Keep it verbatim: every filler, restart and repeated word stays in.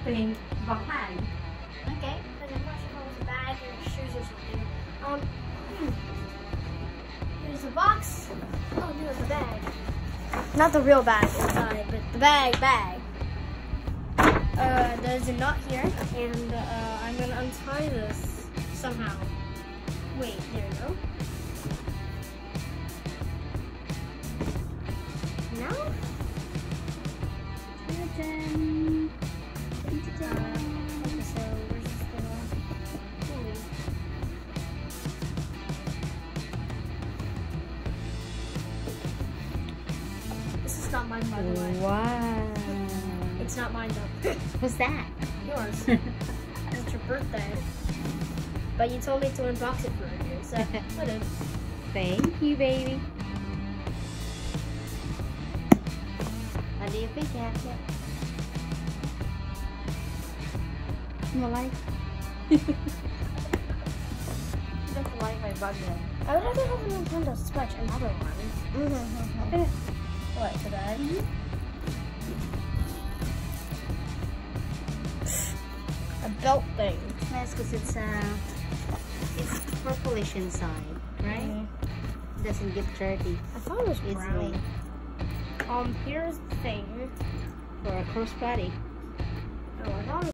something behind. Okay, because I'm not sure if it's a bag or shoes or something. Um, hmm. Here's the box. Oh, no, it's a bag. Not the real bag inside, but the bag, bag. Uh, there's a knot here, and uh, I'm gonna untie this somehow. Wait, there we go. Now? Ta-da. Ta-da. Okay, so where's this thing on? This is not mine, by the way. Wow. It's not mine, though. What's that? Yours. It's your birthday. But you told me to unbox it for you, so I did. Thank you, baby. What do you think, Captain? You like? That's like my budget. I would rather have a Nintendo Switch, another one. Mm-hmm. What, for that? Mm-hmm. A belt thing. Yes, because it's uh, it's purplish inside, right? Mm-hmm. It doesn't get dirty. I thought it was Easily. brown. Um, here's the thing. For a crossbody. Oh, I thought it